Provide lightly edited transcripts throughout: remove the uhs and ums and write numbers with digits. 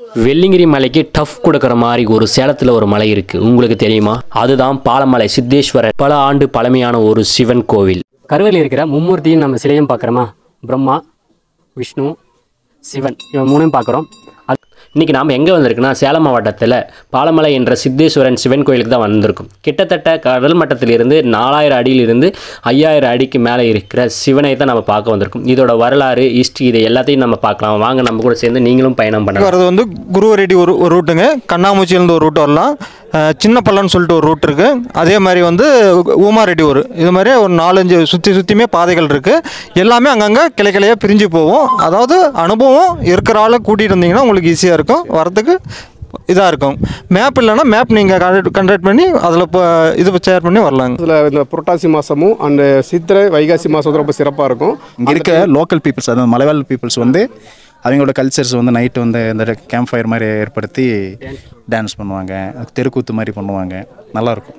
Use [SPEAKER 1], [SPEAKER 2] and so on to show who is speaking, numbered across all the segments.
[SPEAKER 1] வெள்ளிங்கிரி மலைக்கு டஃப் கொடுக்குற மாதிரி ஒரு சேலத்தில் ஒரு மலை இருக்குது, உங்களுக்கு தெரியுமா? அதுதான் பாலமலை சித்தேஸ்வரன். பல ஆண்டு பழமையான ஒரு சிவன் கோவில். கருவறையில் இருக்கிற மும்மூர்த்தியும் நம்ம சிலையும் பார்க்குறோமா? பிரம்மா, விஷ்ணு, சிவன், இவன் மூணையும் பார்க்குறோம். இன்றைக்கி நாம் எங்கே வந்திருக்குன்னா சேலம் மாவட்டத்தில் பாலமலை என்ற சித்தேஸ்வரன் சிவன் கோயிலுக்கு தான் வந்திருக்கும். கிட்டத்தட்ட கடல் மட்டத்திலிருந்து 4000 அடியிலிருந்து 5000 அடிக்கு மேலே இருக்கிற சிவனை தான் நம்ம பார்க்க வந்திருக்கும். இதோட வரலாறு, ஹிஸ்ட்ரி, இதை எல்லாத்தையும் நம்ம பார்க்கலாம். வாங்க, நம்ம கூட சேர்ந்து நீங்களும் பயணம் பண்ணலாம்.
[SPEAKER 2] அது வந்து குருவரெட்டி ஒரு ரூட்டுங்க, கண்ணாமூச்சியிலேருந்து ஒரு ரூட் வரலாம், சின்ன பள்ளம்னு சொல்லிட்டு ஒரு ரூட் இருக்குது. அதே மாதிரி வந்து ஊமாரெட்டி இது மாதிரி ஒரு 4-5 சுற்றியுமே பாதைகள் இருக்குது. எல்லாமே அங்கங்கே கிளையாக பிரிஞ்சு போவோம். அதாவது அனுபவம் இருக்கிற ஆளை கூட்டிகிட்டு வந்தீங்கன்னா உங்களுக்கு ஈஸியாக இருக்கும், வரத்துக்கு இதாக இருக்கும். மேப் இல்லைன்னா மேப் நீங்கள் கண்டக்ட் பண்ணி அதில் இப்போ இது ஷேர் பண்ணி வரலாங்க.
[SPEAKER 3] இதில் இந்த புரட்டாசி மாதமும் அண்ட் சித்திரை வைகாசி மாதம் ரொம்ப சிறப்பாக இருக்கும்.
[SPEAKER 4] இங்கே இருக்க லோக்கல் பீப்புள்ஸ், அதாவது மலைவாழ் பீப்புள்ஸ் வந்து அவங்களோட கல்ச்சர்ஸ் வந்து நைட்டு வந்து இந்த கேம்ப் ஃபயர் மாதிரி ஏற்படுத்தி டான்ஸ் பண்ணுவாங்க, தெருக்கூத்து மாதிரி பண்ணுவாங்க, நல்லாயிருக்கும்.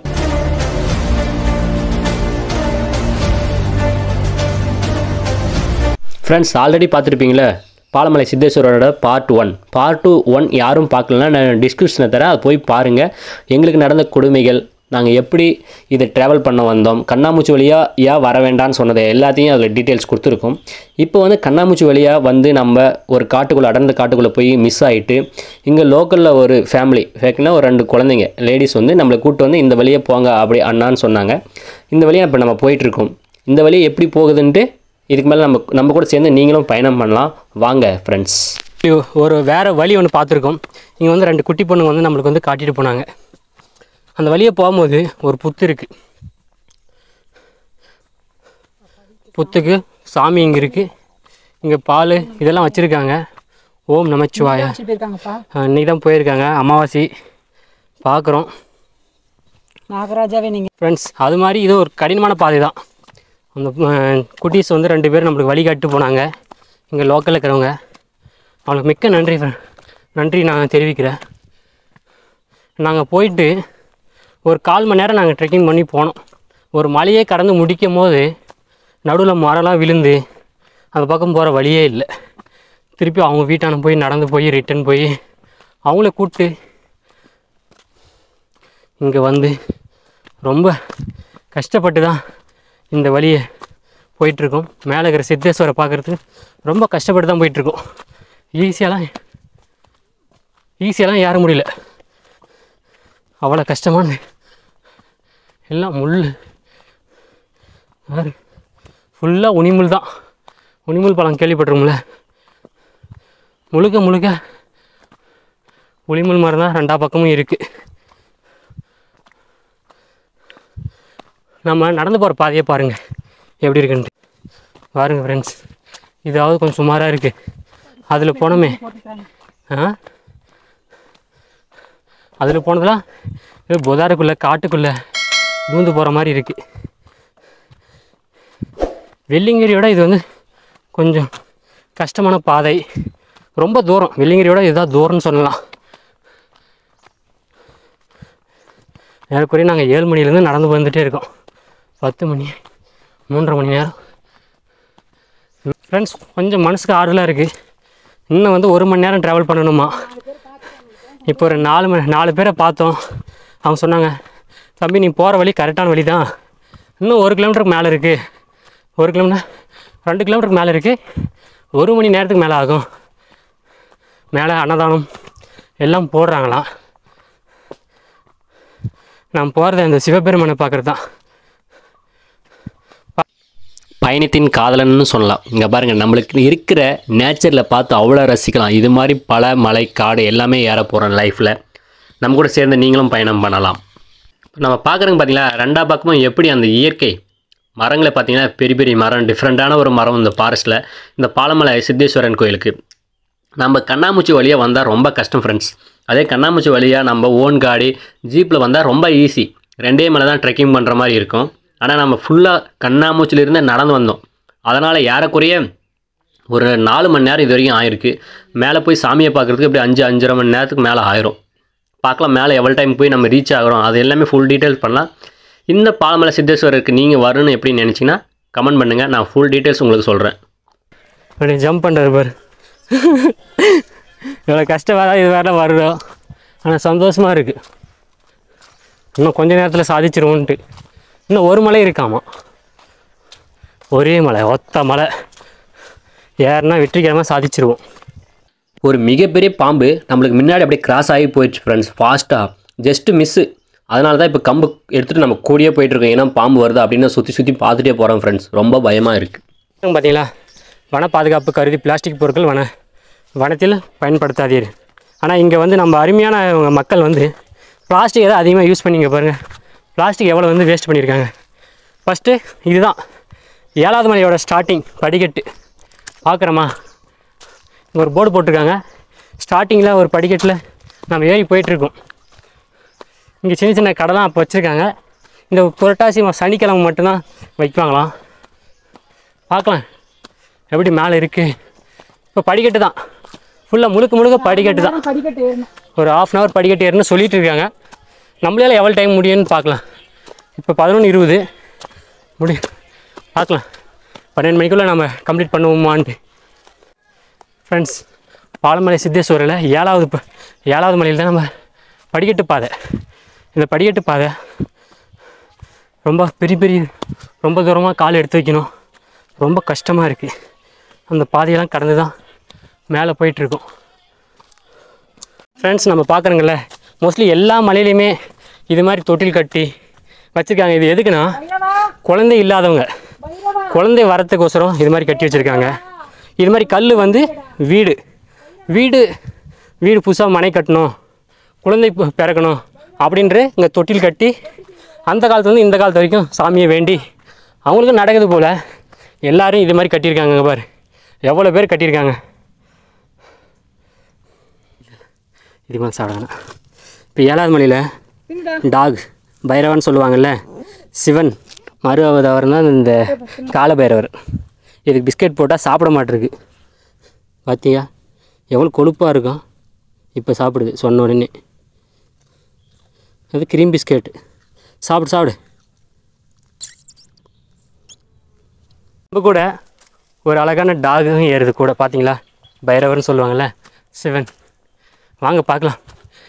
[SPEAKER 1] ஃப்ரெண்ட்ஸ், ஆல்ரெடி பார்த்துருப்பீங்களே பாலமலை சித்தேஸ்வரோட பார்ட் 1 யாரும் பார்க்கலன்னா நான் டிஸ்கிரிப்ஷனில் தரேன், அது போய் பாருங்கள். எங்களுக்கு நடந்த கொடுமைகள், நாங்கள் எப்படி இதை ட்ராவல் பண்ண வந்தோம், கண்ணாமூச்சி வழியாக ஏன் வர வேண்டான்னு சொன்னதை எல்லாத்தையும் அதில் டீட்டெயில்ஸ் கொடுத்துருக்கோம். இப்போ வந்து கண்ணாமூச்சி வழியாக வந்து நம்ம ஒரு காட்டுக்குள்ளே, அடர்ந்த காட்டுக்குள்ளே போய் மிஸ் ஆகிட்டு இங்கே லோக்கலில் ஒரு ஃபேமிலி ஃபேக்குன்னா ஒரு 2 குழந்தைங்க லேடிஸ் வந்து நம்மளை கூப்பிட்டு வந்து இந்த வழியே போங்க அப்படி அண்ணான்னு சொன்னாங்க. இந்த வழியாக இப்போ நம்ம போயிட்டுருக்கோம். இந்த வழியை எப்படி போகுதுன்ட்டு இதுக்கு மேலே நம்ம கூட சேர்ந்து நீங்களும் பயணம் பண்ணலாம். வாங்க ஃப்ரெண்ட்ஸ். ஒரு வேறு வழி ஒன்று பார்த்துருக்கோம். இங்கே வந்து 2 குட்டி பொண்ணுங்க வந்து நம்மளுக்கு வந்து காட்டிட்டு போனாங்க. அந்த வழியை போகும்போது ஒரு புத்து இருக்குது. புத்துக்கு சாமி இங்கே இருக்குது. இங்கே பால் இதெல்லாம் வச்சுருக்காங்க. ஓம் நமச்சிவாயா. இன்றைக்கி தான் போயிருக்காங்க, அமாவாசை பார்க்குறோம்.
[SPEAKER 5] நாகராஜாவே நீங்கள்
[SPEAKER 1] ஃப்ரெண்ட்ஸ், அது மாதிரி இது ஒரு கடினமான பாதை தான். அந்த குட்டீஸ் வந்து 2 பேர் நம்மளுக்கு வழிகாட்டு போனாங்க. இங்கே லோக்கலில் இருக்கிறவங்க, அவங்களுக்கு மிக்க நன்றி நான் தெரிவிக்கிறேன். நாங்கள் போயிட்டு ஒரு 1/4 மணி நேரம் நாங்கள் ட்ரெக்கிங் பண்ணி போனோம். ஒரு மலையே கடந்து முடிக்கும் போது நடுவில் மரம்லாம் விழுந்து அந்த பக்கம் போகிற வழியே இல்லை. திருப்பி அவங்க வீட்டான போய் நடந்து போய் ரிட்டன் போய் அவங்கள கூப்பிட்டு இங்கே வந்து ரொம்ப கஷ்டப்பட்டு தான் இந்த வழியை போயிட்டுருக்கோம். மேலே இருக்கிற சித்தேஸ்வரை பார்க்குறதுக்கு ரொம்ப கஷ்டப்பட்டு தான் போயிட்டுருக்கோம். ஈஸியாலாம் ஏற முடியல, அவ்வளோ கஷ்டமான எல்லாம் முள் யாரு ஃபுல்லாக உனிமுள் தான். உனிமுள் பழம் கேள்விப்பட்டிருக்கோம்ல, முழுக்க உளிமுள் மரம் தான் 2 பக்கமும் இருக்குது. நம்ம நடந்து போகிற பாதையை பாருங்கள் எப்படி இருக்குன்ட்டு. பாருங்கள் ஃப்ரெண்ட்ஸ், இதாவது கொஞ்சம் சுமாராக இருக்குது. அதில் போனோமே, அதில் போனதெல்லாம் இது புதாருக்குள்ளே காட்டுக்குள்ளே பூந்து போகிற மாதிரி இருக்குது. வெள்ளிங்கிரியோட இது வந்து கொஞ்சம் கஷ்டமான பாதை, ரொம்ப தூரம். வெள்ளிங்கிரியோட இதுதான் தூரம்னு சொல்லலாம். ஏறக்குறைய நாங்கள் 7 மணிலேருந்து நடந்து வந்துகிட்டே இருக்கோம். 10 மணி, 3.5 மணி நேரம். ஃப்ரெண்ட்ஸ், கொஞ்சம் மனசுக்கு ஆறுதலாக இருக்குது. இன்னும் வந்து 1 மணி நேரம் ட்ராவல் பண்ணணுமா. இப்போ ஒரு 4 பேரை பார்த்தோம். அவங்க சொன்னாங்க, தம்பி நீ போகிற வழி கரெக்டான வழி தான், இன்னும் 1 கிலோமீட்டருக்கு மேலே இருக்குது, 1 கிலோமீட்டர் 2 கிலோமீட்டருக்கு மேலே இருக்குது, 1 மணி நேரத்துக்கு மேலே ஆகும். மேலே அன்னதானம் எல்லாம் போடுறாங்களாம். நான் போகிறத இந்த சிவபெருமானை பார்க்குறது தான். பயணத்தின் காதலன்னு சொல்லலாம். இங்கே பாருங்கள், நம்மளுக்கு இருக்கிற நேச்சரில் பார்த்து அவ்வளோ ரசிக்கலாம். இது மாதிரி பல மலை, காடு எல்லாமே ஏற போகிறோம் லைஃப்பில். நம்ம கூட சேர்ந்து நீங்களும் பயணம் பண்ணலாம். நம்ம பார்க்குறோங்க பார்த்தீங்களா, 2 பக்கமும் எப்படி அந்த இயற்கை மரங்களை பார்த்தீங்கன்னா பெரிய பெரிய மரம், டிஃப்ரெண்ட்டான ஒரு மரம் இந்த ஃபாரஸ்ட்டில். இந்த பாலமலை சித்தேஸ்வரன் கோயிலுக்கு நம்ம கண்ணாமூச்சி வழியாக வந்தால் ரொம்ப கஷ்டம் ஃப்ரெண்ட்ஸ். அதே கண்ணாமூச்சி வழியாக நம்ம ஓன் காடி ஜீப்பில் வந்தால் ரொம்ப ஈஸி. 2 மலை தான் ட்ரெக்கிங் பண்ணுற மாதிரி இருக்கும். ஆனால் நம்ம ஃபுல்லாக கண்ணாமூச்சிலிருந்து நடந்து வந்தோம். அதனால் ஏறக்குறைய ஒரு 4 மணி நேரம் இது வரைக்கும் ஆயிருக்கு. மேலே போய் சாமியை பார்க்குறதுக்கு இப்படி 5-5.5 மணி நேரத்துக்கு மேலே ஆயிரும். பார்க்கலாம் மேலே எவ்வளோ டைம் போய் நம்ம ரீச் ஆகிறோம், அது எல்லாமே ஃபுல் டீட்டெயில்ஸ் பண்ணலாம். இந்த பாலமலை சித்தேஸ்வரருக்கு நீங்கள் வரணும்னு எப்படி நினச்சிங்கன்னா கமெண்ட் பண்ணுங்கள், நான் ஃபுல் டீட்டெயில்ஸ் உங்களுக்கு சொல்கிறேன். அப்படி ஜம்ப் பண்ணுறாரு பாரு. இவ்வளோ கஷ்டம் வேறு இது வேறு வருதோ, ஆனால் சந்தோஷமாக இருக்குது. இன்னும் கொஞ்ச நேரத்தில் சாதிச்சிருவோன்ட்டு. இன்னும் ஒரு மலை இருக்காமா, ஒரே மலை, ஒத்த மலை ஏறுனா வெற்றிகரமாக சாதிச்சிருவோம். ஒரு மிகப்பெரிய பாம்பு நம்மளுக்கு முன்னாடி அப்படியே கிராஸ் ஆகி போயிடுச்சு ஃப்ரெண்ட்ஸ், ஃபாஸ்ட்டாக. Just miss. அதனால தான் இப்போ கம்பு எடுத்துகிட்டு நம்ம கூடியே போயிட்டுருக்கோம். ஏன்னா பாம்பு வருது அப்படின்னு சுற்றி சுற்றி பார்த்துட்டே போகிறோம் ஃப்ரெண்ட்ஸ். ரொம்ப பயமாக இருக்குது. பார்த்தீங்களா, வன பாதுகாப்பு கருதி பிளாஸ்டிக் பொருட்கள் வனத்தில் பயன்படுத்தாதீர். ஆனால் இங்கே வந்து நம்ம அருமையான மக்கள் வந்து பிளாஸ்டிக் எதாவது அதிகமாக யூஸ் பண்ணிங்க பாருங்கள். பிளாஸ்டிக் எவ்வளோ வந்து வேஸ்ட் பண்ணியிருக்காங்க. ஃபஸ்ட்டு இதுதான் 7வது மலையோட ஸ்டார்டிங் படிக்கட்டு பார்க்குறோமா. இங்கே ஒரு போர்டு போட்டிருக்காங்க. ஸ்டார்டிங்கில் ஒரு படிக்கட்டில் நம்ம ஏறி போயிட்டுருக்கோம். இங்கே சின்ன சின்ன கடைலாம் அப்போ வச்சுருக்காங்க. இந்த புரட்டாசி சனிக்கிழமை மட்டும்தான் வைப்பாங்களாம். பார்க்கலாம் எப்படி மேலே இருக்குது. இப்போ படிக்கட்டு தான் ஃபுல்லாக, முழுக்க படிக்கட்டு தான். ஒரு 1/2 hour படிக்கட்டு ஏறுன்னு சொல்லிகிட்டு இருக்காங்க. நம்மளால எவ்வளோ டைம் முடியும்னு பார்க்கலாம். இப்போ 11:20 முடியும், பார்க்கலாம் 12 மணிக்குள்ளே நம்ம கம்ப்ளீட் பண்ணுவோமான்ட்டு. ஃப்ரெண்ட்ஸ், பாலமலை சித்தேஸ்வரில் 7வது மலையில் தான் நம்ம படிக்கட்டு பாதை. இந்த படிக்கட்டு பாதை ரொம்ப பெரிய ரொம்ப தூரமாக கால் எடுத்து வைக்கணும். ரொம்ப கஷ்டமாக இருக்குது. அந்த பாதையெல்லாம் கடந்து தான் மேலே போயிட்டுருக்கோம். ஃப்ரெண்ட்ஸ், நம்ம பார்க்குறோங்கள மோஸ்ட்லி எல்லா மலையிலையுமே இது மாதிரி தொட்டில் கட்டி வச்சுருக்காங்க. இது எதுக்குன்னா, குழந்தை இல்லாதவங்க குழந்தை வரத்துக்கோசரம் இது மாதிரி கட்டி வச்சுருக்காங்க. இது மாதிரி கல் வந்து வீடு புதுசாக மனை கட்டணும், குழந்தை பிறக்கணும் அப்படின்ற இங்கே தொட்டில் கட்டி அந்த காலத்துலேருந்து இந்த காலத்து வரைக்கும் சாமியை வேண்டி அவங்களுக்கும் நடக்குது போல். எல்லோரும் இது மாதிரி கட்டியிருக்காங்க. பாரு எவ்வளோ பேர் கட்டியிருக்காங்க. இது மாதிரி சாப்பிடணும். இப்போ 7வது மலையில் டாக் பைரவன் சொல்லுவாங்கள்ல, சிவன் மறு அவதாரம் தான் இந்த கால பைரவர். இதுக்கு பிஸ்கெட் போட்டால் சாப்பிட மாட்டிருக்கு. பார்த்தியா எவ்வளோ கொழுப்பாக இருக்கும். இப்போ சாப்பிடுது சொன்ன உடனே. அது க்ரீம் பிஸ்கெட்டு. சாப்பிடு. இப்போ கூட ஒரு அழகான டாகும் ஏறுது கூட. பார்த்தீங்களா, பைரவர்னு சொல்லுவாங்கள்ல, சிவன். வாங்க பார்க்கலாம்.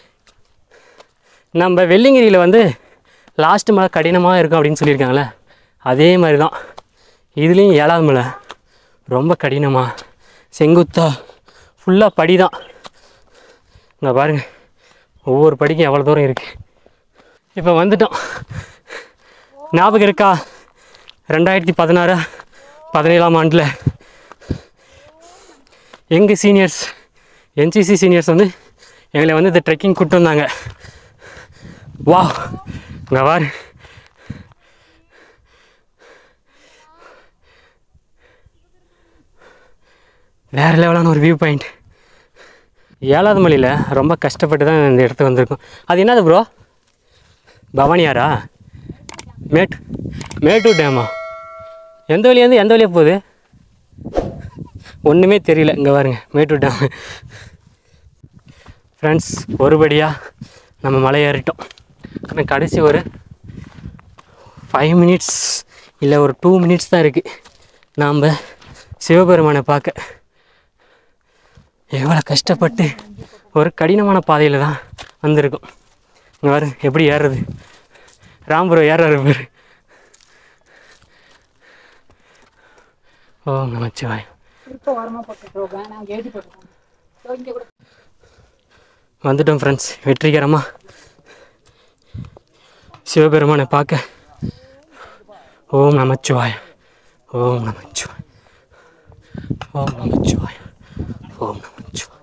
[SPEAKER 1] நம்ம வெள்ளிங்கிரியில் வந்து லாஸ்ட்டு மலை கடினமாக இருக்கும் அப்படின்னு சொல்லியிருக்காங்களே, அதே மாதிரி தான் இதுலேயும் 7வது மலை ரொம்ப கடினமாக செங்குத்தா ஃபுல்லாக படி தான். இங்கே பாருங்கள், ஒவ்வொரு படிக்கும் எவ்வளோ தூரம் இருக்குது. இப்போ வந்துட்டோம். ஞாபகம் இருக்கா, 2016-17 ஆண்டில் எங்கள் சீனியர்ஸ் என்சிசி சீனியர்ஸ் வந்து எங்களை வந்து இந்த ட்ரெக்கிங் கூப்பிட்டு வந்தாங்க. வா இங்கே பாரு, வேறு லெவலான ஒரு வியூ பாயிண்ட். 7வது மலையில் ரொம்ப கஷ்டப்பட்டு தான் இந்த இடத்துக்கு வந்திருக்கோம். அது என்னது ப்ரோ, பவானியாரா? மேட்டூர் டேமா? எந்த வழியாந்து எந்த வழியாக போகுது ஒன்றுமே தெரியல. இங்கே பாருங்க, மேட்டூர் டேம். ஃப்ரெண்ட்ஸ், ஒருபடியாக நம்ம மலை ஏறிட்டோம். ஆனால் கடைசி ஒரு 5 minutes இல்லை ஒரு 2 minutes தான் இருக்குது நாம் சிவபெருமானை பார்க்க. எவ்வளோ கஷ்டப்பட்டு ஒரு கடினமான பாதையில் தான் வந்திருக்கும். இங்கே பாரு எப்படி ஏறுறது. ராம்புரம் ஏறாரு பேர். ஓ நமச்சிவாய். வந்துட்டோம் ஃப்ரெண்ட்ஸ், வெற்றிகரமாக சிவபெருமானை பார்க்க. ஓம் நமச்சிவாய், ஓம் நமச்சிவாய், ஓம் நமச்சிவாய், ஓம் நமச்சிவாய்.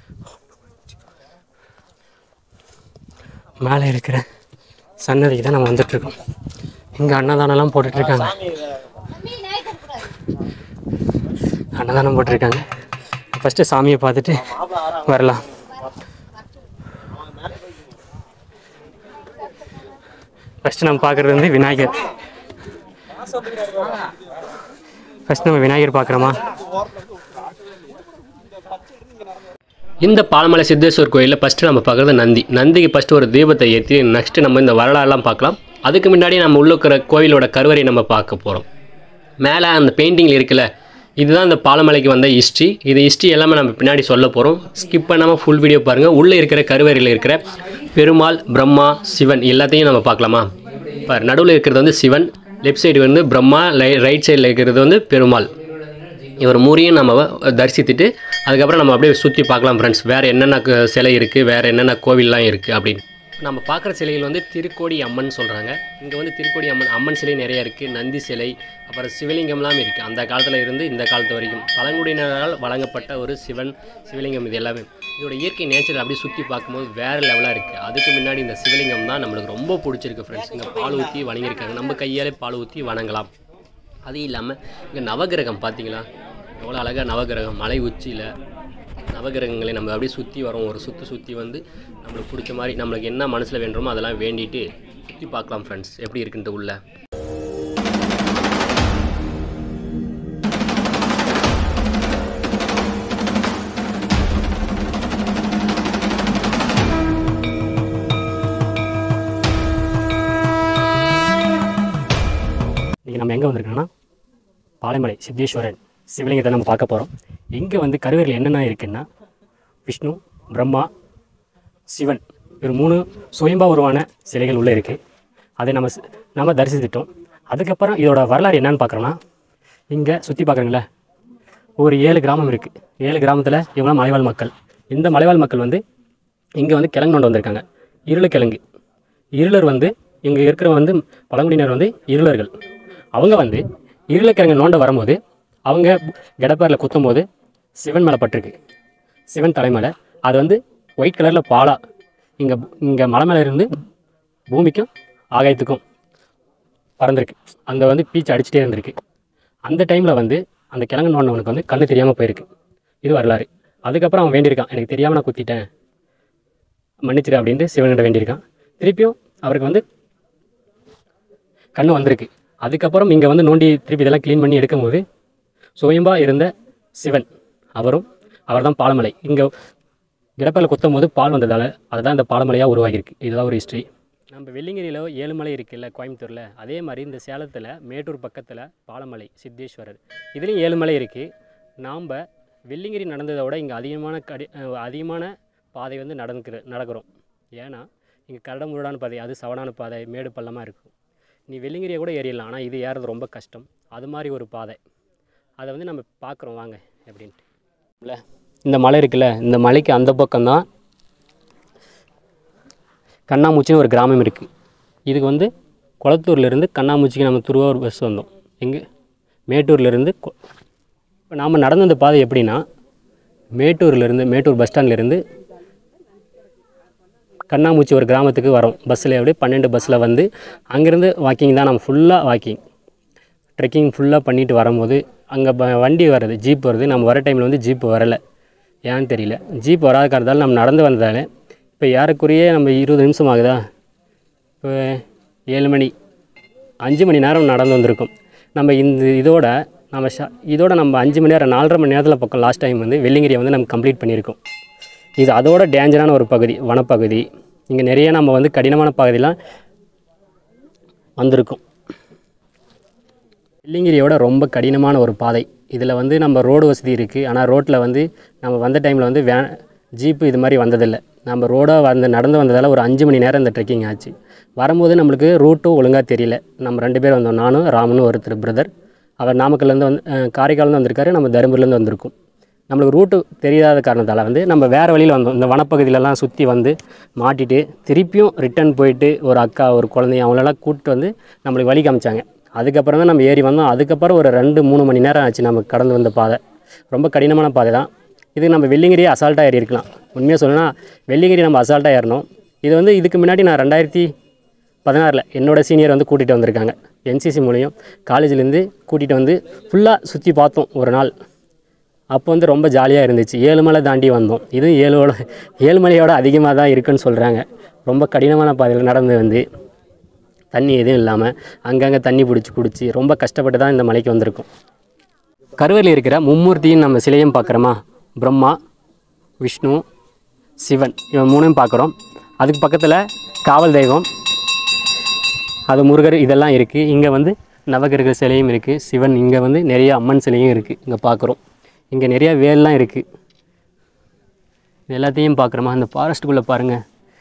[SPEAKER 1] மேலே இருக்கிற சன்னதிக்கு தான் நம்ம வந்துட்டுருக்கோம். இங்கே அன்னதானம்லாம் போட்டுட்ருக்காங்க. அன்னதானம் போட்டிருக்காங்க. ஃபஸ்ட்டு சாமியை பார்த்துட்டு வரலாம். ஃபஸ்ட்டு நம்ம பார்க்குறது வந்து விநாயகர். ஃபஸ்ட் நம்ம விநாயகர் பார்க்குறோமா. இந்த பாலமலை சித்தேஸ்வர் கோயிலில் ஃபஸ்ட்டு நம்ம பார்க்குறது நந்திக்கு ஃபஸ்ட்டு ஒரு தீபத்தை ஏற்றி நெக்ஸ்ட்டு நம்ம இந்த வரலாறுலாம் பார்க்கலாம். அதுக்கு முன்னாடி நம்ம உள்ள இருக்கிற கோவிலோட கருவறை நம்ம பார்க்க போகிறோம். மேலே அந்த பெயிண்டிங்கில் இருக்குல்ல, இதுதான் இந்த பாலமலைக்கு வந்த ஹிஸ்ட்ரி. இது ஹிஸ்ட்ரி எல்லாமே நம்ம பின்னாடி சொல்ல போகிறோம். ஸ்கிப் பண்ணாமல் ஃபுல் வீடியோ பாருங்கள். உள்ளே இருக்கிற கருவறையில் இருக்கிற பெருமாள், பிரம்மா, சிவன் எல்லாத்தையும் நம்ம பார்க்கலாமா? பாரு, நடுவில் இருக்கிறது வந்து சிவன், லெஃப்ட் சைடு வந்து பிரம்மா, ரைட் சைடில் இருக்கிறது வந்து பெருமாள். இவர் மூரையும் நம்ம தரிசித்துட்டு அதுக்கப்புறம் நம்ம அப்படியே சுற்றி பார்க்கலாம் ஃப்ரெண்ட்ஸ். வேறு என்னென்ன சிலை இருக்குது, வேறு என்னென்ன கோவில்லாம் இருக்குது அப்படின்னு. நம்ம பார்க்குற சிலைகள் வந்து திருக்கோடி அம்மன் சொல்கிறாங்க. இங்கே வந்து திருக்கோடி அம்மன் சிலை நிறையா இருக்குது. நந்தி சிலை, அப்புறம் சிவலிங்கம்லாம் இருக்குது. அந்த காலத்தில் இருந்து இந்த காலத்து வரைக்கும் பழங்குடியினரால் வழங்கப்பட்ட ஒரு சிவலிங்கம். இது எல்லாமே இதோட இயற்கை நேச்சர் அப்படியே சுற்றி பார்க்கும்போது வேறு லெவலாக இருக்குது. அதுக்கு முன்னாடி இந்த சிவலிங்கம் தான் நம்மளுக்கு ரொம்ப பிடிச்சிருக்கு ஃப்ரெண்ட்ஸ். இங்கே பால் ஊற்றி வணங்கியிருக்காங்க. நம்ம கையாலே பால் ஊற்றி வணங்கலாம். அது இல்லாமல் இங்கே நவகிரகம் பார்த்தீங்களா, எவ்வளோ அழகாக நவகிரகம் மலை உச்சியில் நவகிரகங்களை நம்ம அப்படியே சுற்றி வரோம். ஒரு சுற்றி வந்து நம்மளுக்கு பிடிச்ச மாதிரி நம்மளுக்கு என்ன மனசில் வேண்டுமோ அதெல்லாம் வேண்டிட்டு சுற்றி பார்க்கலாம் ஃப்ரெண்ட்ஸ், எப்படி இருக்குன்ட்டு உள்ள. இன்றைக்கி நம்ம எங்கே வந்திருக்கோம்னா பாலமலை சித்தேஸ்வரன் சிவலிங்கத்தை நம்ம பார்க்க போகிறோம். இங்கே வந்து கருவறையில் என்னென்ன இருக்குன்னா விஷ்ணு, பிரம்மா, சிவன், ஒரு 3 சுயம்பா உருவான சிலைகள் உள்ளே இருக்குது. அதை நம்ம தரிசித்துட்டோம். அதுக்கப்புறம் இதோட வரலாறு என்னன்னு பார்க்குறோன்னா, இங்கே சுற்றி பார்க்குறீங்களே ஒரு 7 கிராமம் இருக்குது. 7 கிராமத்தில் இவங்களாம் மலைவாழ் மக்கள். இந்த மலைவாழ் மக்கள் வந்து இங்கே வந்து கிழங்கு நோண்ட வந்திருக்காங்க. இருளக்கிழங்கு. இருளர் வந்து இங்கே இருக்கிற வந்து பழங்குடியினர் வந்து இருளர்கள். அவங்க வந்து இருளக்கிழங்கு நோண்ட வரும்போது அவங்க கடப்பாரில் குத்தும் போது சிவன் மேலே பட்டிருக்கு. சிவன் தலைமையில் அது வந்து ஒயிட் கலரில் பாலா இங்கே மலை மேலே இருந்து பூமிக்கும் ஆகாயத்துக்கும் பறந்துருக்கு. அங்கே வந்து பீச்சு அடிச்சுட்டே இருந்திருக்கு. அந்த டைமில் வந்து அந்த கிழங்கு நோண்டவனுக்கு வந்து கண்ணு தெரியாமல் போயிருக்கு. இது வரலாறு. அதுக்கப்புறம் அவன் வேண்டியிருக்கான், எனக்கு தெரியாமல் நான் குத்திட்டேன், மன்னிச்சிடு அப்படின்ட்டு சிவன்கிட்ட வேண்டியிருக்கான். திருப்பியும் அவருக்கு வந்து கண்ணு வந்திருக்கு. அதுக்கப்புறம் இங்கே வந்து நோண்டி திருப்பி இதெல்லாம் க்ளீன் பண்ணி எடுக்கும் போது சுயம்பா இருந்த சிவன் அவர் தான் பாலமலை. இங்கே கிடப்பில் குத்தும் போது பால் வந்ததால் அதுதான் இந்த பாலமலையாக உருவாகியிருக்கு. இதுதான் ஒரு ஹிஸ்ட்ரி. நம்ம வெள்ளிங்கிரியில் 7 மலை இருக்குல்ல கோயம்புத்தூரில், அதே மாதிரி இந்த சேலத்தில் மேட்டூர் பக்கத்தில் பாலமலை சித்தேஸ்வரர், இதுலேயும் 7 மலை இருக்குது. நாம் வெள்ளிங்கிரி நடந்ததை விட இங்கே அதிகமான பாதை வந்து நடக்கிறோம். ஏன்னா இங்கே கரடமுரடான பாதை, அது சவடான பாதை, மேடு பள்ளமாக இருக்கும். நீ வெள்ளிங்கிரியை கூட ஏறிடலாம், ஆனால் இது ஏறது ரொம்ப கஷ்டம். அது மாதிரி ஒரு பாதை, அதை வந்து நம்ம பார்க்குறோம் வாங்க எப்படின்ட்டு. இல்லை இந்த மலை இருக்குல்ல, இந்த மலைக்கு அந்த பக்கம்தான் கண்ணாமூச்சின்னு ஒரு கிராமம் இருக்குது. இதுக்கு வந்து குளத்தூர்லேருந்து கண்ணாமூச்சிக்கு நம்ம திருவாரூர் பஸ் வந்தோம். எங்கே மேட்டூர்லேருந்து இப்போ நாம் நடந்த அந்த பாதை எப்படின்னா, மேட்டூர் பஸ் ஸ்டாண்ட்லேருந்து கண்ணாமூச்சி ஒரு கிராமத்துக்கு வரோம் பஸ்ஸில். எப்படி 12 பஸ்ஸில் வந்து அங்கேருந்து வாக்கிங் தான். நம்ம ஃபுல்லாக வாக்கிங் ட்ரெக்கிங் ஃபுல்லாக பண்ணிட்டு வரும்போது அங்கே வண்டி வருது, ஜீப் வருது. நம்ம வர டைமில் வந்து ஜீப் வரலை, ஏன்னு தெரியல. ஜீப் வராத காரணத்தால் நம்ம நடந்து வந்ததால் இப்போ ஏறக்குறைய நம்ம 20 நிமிஷம் ஆகுதா. இப்போ 7 மணி 5 மணி நேரம் நடந்து வந்திருக்கோம். நம்ம இதோட நம்ம 5 மணி நேரம் 4.5 மணி நேரத்தில் பக்கம் லாஸ்ட் டைம் வந்து வெள்ளிங்கிரியை வந்து நம்ம கம்ப்ளீட் பண்ணியிருக்கோம். இது அதோட டேஞ்சரான ஒரு பகுதி, வனப்பகுதி. இங்கே நிறைய நம்ம வந்து கடினமான பகுதியெலாம் வந்திருக்கோம். வெள்ளிங்கிரியோட ரொம்ப கடினமான ஒரு பாதை. இதில் வந்து நம்ம ரோடு வசதி இருக்குது, ஆனால் ரோட்டில் வந்து நம்ம வந்த டைமில் வந்து ஜீப்பு இது மாதிரி வந்ததில்லை. நம்ம ரோடாக நடந்து வந்ததால் ஒரு 5 மணி நேரம் இந்த ட்ரெக்கிங் ஆச்சு. வரும்போது நம்மளுக்கு ரூட்டும் ஒழுங்காக தெரியல. நம்ம 2 பேர் வந்தோம், நானும் ராமனும் ஒருத்தர் பிரதர். அவர் நாமக்கல்லேருந்து காரைக்கால்லேருந்து வந்திருக்காரு, நம்ம தருமபுரிலேருந்து வந்திருக்கோம். நம்மளுக்கு ரூட்டு தெரியாத காரணத்தால் வந்து நம்ம வேறு வழியில் வந்தோம். இந்த வனப்பகுதியிலலாம் சுற்றி வந்து மாட்டிட்டு திருப்பியும் ரிட்டன் போயிட்டு ஒரு அக்கா ஒரு குழந்தைய அவங்களெல்லாம் கூப்பிட்டு வந்து நம்மளுக்கு வழி காமிச்சாங்க. அதுக்கப்புறம் தான் நம்ம ஏறி வந்தோம். அதுக்கப்புறம் ஒரு 2-3 மணி நேரம் ஆச்சு நம்ம கடந்து வந்த பாதை. ரொம்ப கடினமான பாதை தான். இது நம்ம வெள்ளிங்கிரியை அசால்ட்டாக ஏறி இருக்கலாம். உண்மையாக சொல்லணும்னா வெள்ளிங்கிரி நம்ம அசால்ட்டாக ஏறணும். இது வந்து இதுக்கு முன்னாடி நான் 2016 என்னோடய சீனியர் வந்து கூட்டிகிட்டு வந்திருக்காங்க. என்சிசி மூலியம் காலேஜிலேருந்து கூட்டிகிட்டு வந்து ஃபுல்லாக சுற்றி பார்த்தோம் ஒரு நாள். அப்போ வந்து ரொம்ப ஜாலியாக இருந்துச்சு. 7 மலை தாண்டி வந்தோம். இது 7 மலையோட அதிகமாக தான் இருக்குன்னு சொல்கிறாங்க. ரொம்ப கடினமான பாதையில் நடந்து வந்து தண்ணி எதுவும் இல்லாமல் அங்கங்கே தண்ணி பிடிச்சி ரொம்ப கஷ்டப்பட்டு தான் இந்த மலைக்கு வந்திருக்கோம். கருவறையில் இருக்கிற மும்மூர்த்தியும் நம்ம சிலையும் பார்க்குறோமா, பிரம்மா, விஷ்ணு, சிவன், இவன் 3ம் பார்க்குறோம். அதுக்கு பக்கத்தில் காவல் தெய்வம், அது முருகர், இதெல்லாம் இருக்குது. இங்கே வந்து நவகிரக சிலையும் இருக்குது. சிவன் இங்கே வந்து நிறைய அம்மன் சிலையும் இருக்குது. இங்கே பார்க்குறோம். இங்கே நிறையா வேல்லாம் இருக்குது. இது எல்லாத்தையும் பார்க்குறோமா? அந்த ஃபாரஸ்ட்டுக்குள்ளே பாருங்கள்.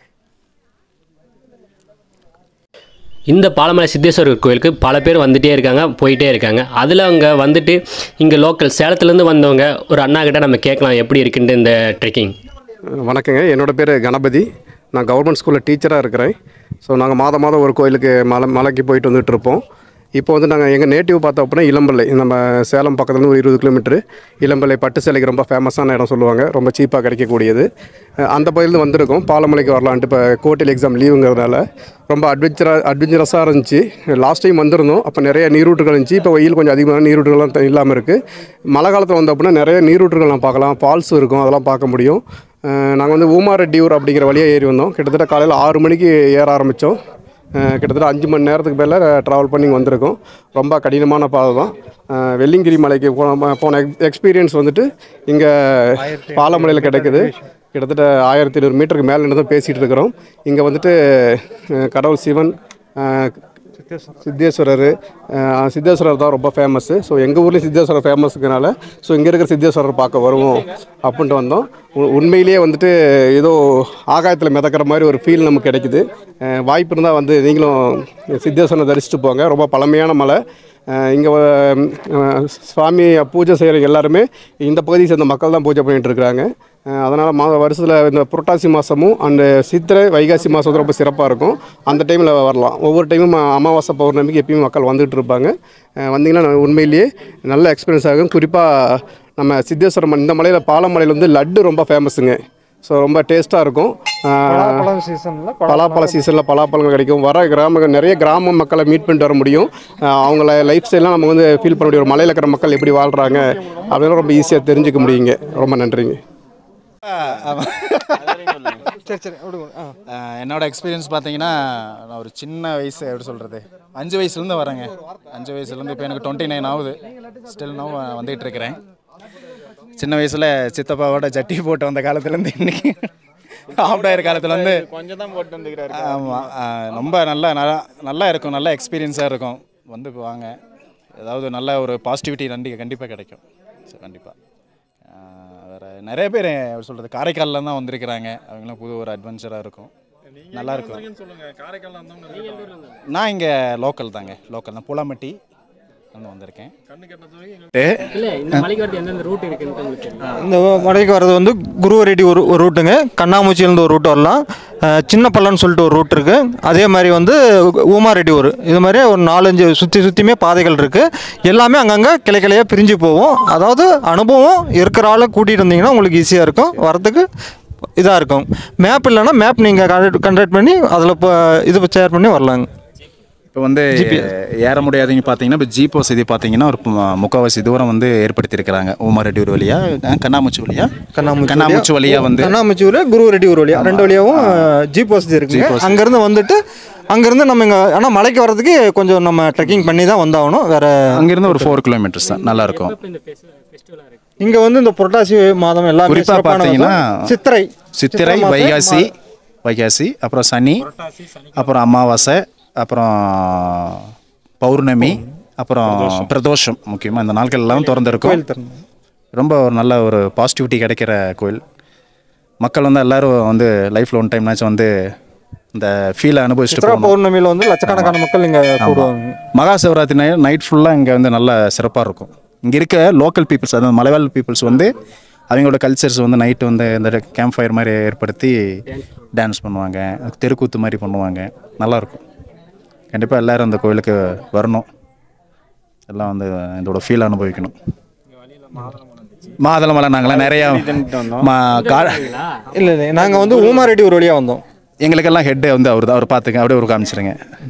[SPEAKER 1] இந்த பாலமலை சித்தேஸ்வரர் கோயிலுக்கு பல பேர் வந்துகிட்டே இருக்காங்க, போயிட்டே இருக்காங்க. அதில் அவங்க வந்துட்டு இங்கே லோக்கல் சேலத்துலேருந்து வந்தவங்க ஒரு அண்ணா கிட்ட நம்ம கேட்கலாம் எப்படி இருக்குன்ட்டு இந்த ட்ரெக்கிங்.
[SPEAKER 3] வணக்கங்க, என்னோடய பேர் கணபதி. நான் கவர்மெண்ட் ஸ்கூலில் டீச்சராக இருக்கிறேன். ஸோ நாங்கள் மாதம் ஒரு கோயிலுக்கு மலைக்கு போயிட்டு வந்துட்டுருப்போம். இப்போ வந்து நாங்கள் எங்கள் நேட்டிவ் பார்த்தோம் அப்படின்னா இளம்பிள்ளை, நம்ம சேலம் பக்கத்துலேருந்து ஒரு 20 கிலோமீட்டர். இளம்பிள்ளை பட்டு சேலைக்கு ரொம்ப ஃபேமஸான இடம் சொல்லுவாங்க, ரொம்ப சீப்பாக கிடைக்கக்கூடியது. அந்த பகுதியில் வந்திருக்கோம். பாலமலைக்கு வரலான்ட்டு இப்போ கோர்ட்டில் எக்ஸாம் லீவுங்கிறதுனால ரொம்ப அட்வென்ச்சரஸாக இருந்துச்சு. லாஸ்ட் டைம் வந்திருந்தோம், அப்போ நிறைய நீரூற்றுகள் இருந்துச்சு. இப்போ வெயில் கொஞ்சம் அதிகமான நீரூற்றுகள்லாம் இல்லாமல் இருக்குது. மழை காலத்தில் வந்த அப்படின்னா நிறைய நீரூற்றுகள் நான் பார்க்கலாம், ஃபால்ஸ் இருக்கும், அதெல்லாம் பார்க்க முடியும். நாங்கள் வந்து ஊமாரெட்டியூர் அப்படிங்கிற வழியாக ஏறி வந்தோம். கிட்டத்தட்ட காலையில் 6 மணிக்கு ஏற ஆரம்பித்தோம். கிட்டத்தட்ட 5 மணி நேரத்துக்கு மேலே ட்ராவல் பண்ணி வந்திருக்கோம். ரொம்ப கடினமான பாதை தான். வெள்ளிங்கிரி மலைக்கு போன எக்ஸ்பீரியன்ஸ் வந்துட்டு இங்கே பாலமலையில் கிடைக்குது. கிட்டத்தட்ட 1500 மீட்டருக்கு மேலே நின்று தான் பேசிகிட்டு இருக்கிறோம். இங்கே வந்துட்டு கடவுள் சிவன், சித்தேஸ்வரர் தான் ரொம்ப ஃபேமஸ்ஸு. ஸோ எங்கள் ஊர்லேயும் சித்தேஸ்வரர் ஃபேமஸுக்குனால ஸோ இங்கே இருக்கிற சித்தேஸ்வரர் பார்க்க வருவோம் அப்படின்ட்டு வந்தோம். உண்மையிலேயே வந்துட்டு ஏதோ ஆகாயத்தில் மிதக்கிற மாதிரி ஒரு ஃபீல் நமக்கு கிடைக்குது. வாய்ப்பு இருந்தால் வந்து நீங்களும் சித்தேஸ்வரனை தரிசிட்டு போங்க. ரொம்ப பழமையான மலை. இங்கே சுவாமி பூஜை செய்கிற எல்லாருமே இந்த பகுதியை சேர்ந்த மக்கள் தான் பூஜை பண்ணிகிட்டு இருக்கிறாங்க. அதனால் வருஷத்தில் இந்த புரட்டாசி மாதமும் அந்த சித்திரை வைகாசி மாதம் ரொம்ப சிறப்பாக இருக்கும். அந்த டைமில் வரலாம். ஒவ்வொரு டைமும் அமாவாசை பௌர்ணமிக்கு எப்பயும் மக்கள் வந்துகிட்டு இருப்பாங்க. வந்தீங்கன்னா உண்மையிலேயே நல்ல எக்ஸ்பீரியன்ஸ் ஆகும். குறிப்பாக நம்ம சித்தேஸ்வரம் இந்த மலையில் பாலமலையில் வந்து லட்டு ரொம்ப ஃபேமஸுங்க. ஸோ ரொம்ப டேஸ்ட்டாக இருக்கும். பலாப்பழ சீசனில் பலாப்பழங்கள் கிடைக்கும். நிறைய கிராம மக்களை மீட் பண்ணிட்டு வர முடியும். அவங்கள லைஃப் ஸ்டைலாம் நம்ம வந்து ஃபீல் பண்ண முடியும். ஒரு மலையில் இருக்கிற மக்கள் எப்படி வாழ்கிறாங்க அப்படின்னு ரொம்ப ஈஸியாக தெரிஞ்சுக்க முடியுங்க. ரொம்ப நன்றிங்க.
[SPEAKER 4] என்னோட எக்ஸ்பீரியன்ஸ் பார்த்தீங்கன்னா, நான் ஒரு சின்ன வயசு எப்படி சொல்கிறது, 5 வயசுலேருந்து வரேங்க. 5 வயசுலேருந்து இப்போ எனக்கு 29 ஆகுது. ஸ்டில் நான் வந்துகிட்டு இருக்கிறேன். சின்ன வயசில் சித்தப்பாவோட ஜட்டி போட்டு வந்த காலத்துலேருந்து இன்றைக்கி ஆஃப்டாயர் காலத்தில் வந்து கொஞ்சம் தான் போட்டு வந்துக்கிறாரு. ஆமாம், ரொம்ப நல்லா இருக்கும். நல்ல எக்ஸ்பீரியன்ஸாக இருக்கும். வந்து வாங்க, ஏதாவது நல்ல ஒரு பாசிட்டிவிட்டி கண்டிப்பாக கிடைக்கும். ஸோ கண்டிப்பாக வேறு நிறைய பேர் எப்படி சொல்கிறது, காரைக்காலில் தான் வந்திருக்கிறாங்க. அவங்களாம் புது ஒரு அட்வென்ச்சராக இருக்கும், நல்லாயிருக்கும். நான் இங்கே லோக்கல் தான், பூலாம்பட்டி வந்திருக்கேன்.
[SPEAKER 1] இந்த
[SPEAKER 2] மலைக்கு வர்றது வந்து குருவரெட்டி ஒரு ரூட்டுங்க. கண்ணாமூச்சியிலேருந்து ஒரு ரூட் வரலாம். சின்ன பள்ளம்னு சொல்லிட்டு ஒரு ரூட் இருக்குது. அதே மாதிரி வந்து ஊமாரெட்டி இது மாதிரி ஒரு 4-5 சுற்றியுமே பாதைகள் இருக்குது. எல்லாமே அங்கங்கே கிளையாக பிரிஞ்சு போவோம். அதாவது அனுபவம் இருக்கிற ஆளை கூட்டிகிட்டு இருந்தீங்கன்னா உங்களுக்கு ஈஸியாக இருக்கும், வரத்துக்கு இதாக இருக்கும். மேப் இல்லைன்னா மேப் நீங்கள் கண்டக்ட் பண்ணி அதில் இது ஷேர் பண்ணி வரலாங்க.
[SPEAKER 4] இப்போ வந்து ஏற முடியாதுங்க பார்த்தீங்கன்னா, இப்போ ஜீப் வசதி பார்த்தீங்கன்னா ஒரு முக்கால்வாசி தூரம் வந்து ஏற்படுத்தியிருக்கிறாங்க. ஊமாரெட்டியூர் வழியாக கண்ணாமூச்சி வழியாக வந்து
[SPEAKER 2] கண்ணாமூச்சியூர் குருவரெட்டியூர் வழியாக 2 வழியாகவும் ஜீப் வசதி இருக்குங்க. அங்கேருந்து வந்துட்டு அங்கேருந்து நம்ம இங்கே ஆனால் மலைக்கு வர்றதுக்கு கொஞ்சம் நம்ம ட்ரெக்கிங் பண்ணி தான் வந்தாகணும். வேறு
[SPEAKER 4] அங்கேருந்து ஒரு 4 கிலோமீட்டர்ஸ் தான், நல்லாயிருக்கும்.
[SPEAKER 2] இங்கே வந்து இந்த புரட்டாசி மாதம் எல்லாம்
[SPEAKER 4] குறிப்பாக பார்த்தீங்கன்னா சித்திரை வைகாசி அப்புறம் சனி, அப்புறம் அமாவாசை, அப்புறம் பௌர்ணமி, அப்புறம் பிரதோஷம், முக்கியமாக இந்த நாட்கள் எல்லாம் திறந்துருக்கும். ரொம்ப ஒரு நல்ல ஒரு பாசிட்டிவிட்டி கிடைக்கிற கோயில். மக்கள் வந்து எல்லோரும் வந்து லைஃப்பில் ஒன் டைம்னாச்சும் வந்து இந்த ஃபீலை அனுபவிச்சுட்டு
[SPEAKER 2] பௌர்ணமியில் வந்து லட்சக்கணக்கான மக்கள் இங்கே கூடுவாங்க.
[SPEAKER 4] மகா சிவராத்திரி நைட் ஃபுல்லாக இங்கே வந்து நல்ல சிறப்பாக இருக்கும். இங்கே இருக்க லோக்கல் பீப்புள்ஸ், அதாவது மலைவாழ் பீப்புள்ஸ் வந்து அவங்களோட கல்ச்சர்ஸ் வந்து நைட்டு வந்து இந்த கேம்ப் ஃபயர் மாதிரி ஏற்படுத்தி டான்ஸ் பண்ணுவாங்க, தெருக்கூத்து மாதிரி பண்ணுவாங்க. நல்லாயிருக்கும். கண்டிப்பாக எல்லோரும் அந்த கோயிலுக்கு வரணும், எல்லாம் வந்து இதோட ஃபீல் அனுபவிக்கணும். மாதளமலை நாங்களாம் நிறையா
[SPEAKER 2] இல்லை, நாங்கள் வந்து ஊமாரெட்டி ஒரு வழியாக வந்தோம்.
[SPEAKER 4] எங்களுக்கெல்லாம் ஹெட்டு வந்து அவர் தான், அவர் பார்த்துங்க, அப்படியே ஒரு காமிச்சிருங்க.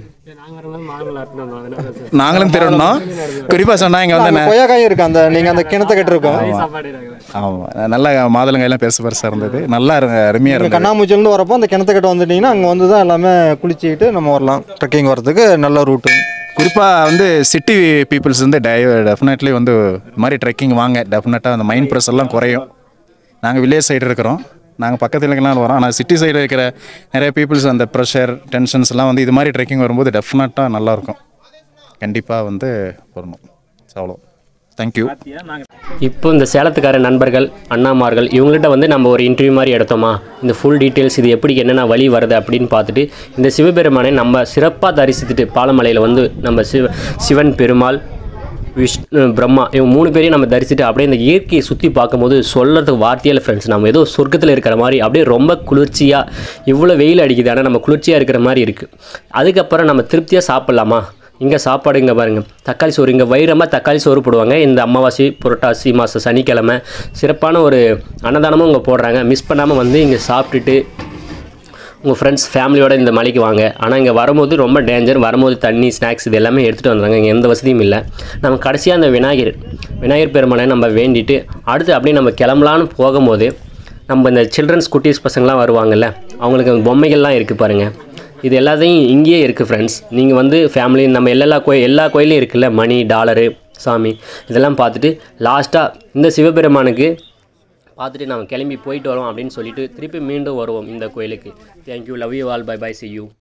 [SPEAKER 4] நாங்களும் திருடணும். குறிப்பாக சொன்னால் இங்கே வந்து
[SPEAKER 2] கொய்யாக்காயும் இருக்குது. அந்த நீங்கள் அந்த கிணத்தை கட்டிருக்கோம்.
[SPEAKER 4] ஆமாம், நல்லா மாதுளங்காயெல்லாம் பெருசாக இருந்தது, நல்லா அருமையாக இருந்தது.
[SPEAKER 2] கண்ணாமூச்சிலேருந்து வரப்போ அந்த கிணத்தை கட்ட வந்துட்டிங்கன்னா அங்கே வந்து தான் எல்லாமே குளிச்சுக்கிட்டு நம்ம வரலாம். ட்ரெக்கிங் வரதுக்கு நல்ல ரூட்டு.
[SPEAKER 4] குறிப்பாக வந்து சிட்டி பீப்புள்ஸ் வந்து டெஃபினெட்லி வந்து இது மாதிரி ட்ரெக்கிங் வாங்க. டெஃபினட்டாக அந்த மைண்ட் ப்ரெஷர்லாம் குறையும். நாங்கள் வில்லேஜ் சைடு இருக்கிறோம், நாங்கள் பக்கத்தில் இருக்கலாம் வரோம். ஆனால் சிட்டி சைடு இருக்கிற நிறைய பீப்புள்ஸ் அந்த ப்ரெஷர் டென்ஷன்ஸ்லாம் வந்து இது மாதிரி ட்ரெக்கிங் வரும்போது டெஃபினட்டாக நல்லாயிருக்கும். கண்டிப்பாக வந்து வரணும். அவ்வளோ. தேங்க்யூ.
[SPEAKER 1] இப்போ இந்த சேலத்துக்கார நண்பர்கள் அண்ணாமார்கள் இவங்கள்ட்ட வந்து நம்ம ஒரு இன்டர்வியூ மாதிரி எடுத்தோமா, இந்த ஃபுல் டீட்டெயில்ஸ் இது எப்படி என்னென்ன வழி வருது அப்படின்னு பார்த்துட்டு இந்த சிவபெருமானை நம்ம சிறப்பாக தரிசித்துட்டு பாலமலையில் வந்து நம்ம சிவன் பெருமாள் பிரம்மா இவங்க 3 பேரையும் நம்ம தரிசிட்டு அப்படியே இந்த இயற்கையை சுற்றி பார்க்கும்போது சொல்கிறதுக்கு வார்த்தையே இல்லை ஃப்ரெண்ட்ஸ். நம்ம ஏதோ சொர்க்கத்தில் இருக்கிற மாதிரி அப்படியே ரொம்ப குளிர்ச்சியாக, இவ்வளோ வெயில் அடிக்குது ஆனால் நம்ம குளிர்ச்சியாக இருக்கிற மாதிரி இருக்குது. அதுக்கப்புறம் நம்ம திருப்தியாக சாப்பிட்லாமா, இங்கே சாப்பாடு இங்கே பாருங்கள் தக்காளி சோறு, இங்கே வைரமாக தக்காளி சோறு போடுவாங்க. இந்த அமாவாசை புரட்டாசி மாதம் சனிக்கிழமை சிறப்பான ஒரு அன்னதானமும் இங்கே போடுறாங்க. மிஸ் பண்ணாமல் வந்து இங்கே சாப்பிட்டுட்டு உங்கள் ஃப்ரெண்ட்ஸ் ஃபேமிலியோடு இந்த மலைக்கு வாங்க. ஆனால் இங்கே வரும்போது ரொம்ப டேஞ்சர், வரும்போது தண்ணி ஸ்நாக்ஸ் இது எல்லாமே எடுத்துகிட்டு வந்துடுறாங்க. இங்கே எந்த வசதியும் இல்லை. நம்ம கடைசியாக அந்த விநாயகர் பெருமானை நம்ம வேண்டிட்டு அடுத்து அப்படியே நம்ம கிளம்பலான்னு போகும்போது நம்ம இந்த சில்ட்ரன்ஸ் குட்டீஸ் பசங்களாம் வருவாங்கள்ல, அவங்களுக்கு பொம்மைகள்லாம் இருக்குது பாருங்கள். இது எல்லாத்தையும் இங்கேயே இருக்குது ஃப்ரெண்ட்ஸ். நீங்கள் வந்து ஃபேமிலி நம்ம எல்லா கோயிலையும் இருக்குல்ல, மணி டாலரு சாமி இதெல்லாம் பார்த்துட்டு லாஸ்ட்டாக இந்த சிவபெருமானுக்கு பார்த்துட்டு நம்ம கிளம்பி போயிட்டு வரோம் அப்படின்னு சொல்லிட்டு திருப்பி மீண்டும் வருவோம் இந்த கோயிலுக்கு. Thank you, love you all, bye bye, see you.